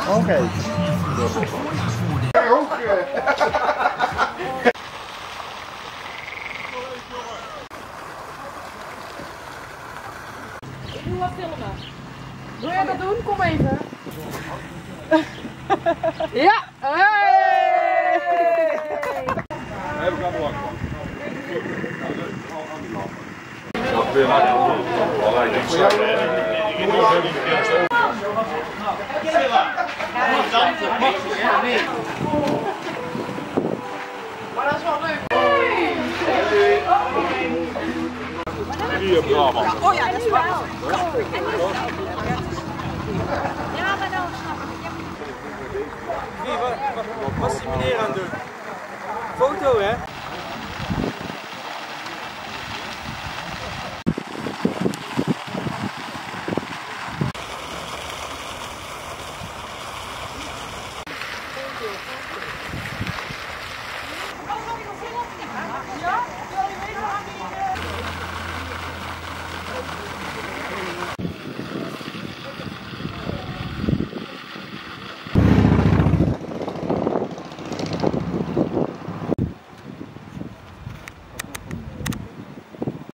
Oké. Ik doe wat filmen. Wil jij dat doen? Kom even. Ja! Hey! Heb ik aan de lang. Maar dat is wel leuk. Hier, bravo. Oh ja, dat is wel. Ja, maar dan snap ik. Wat is die meneer aan het doen? Foto, hè?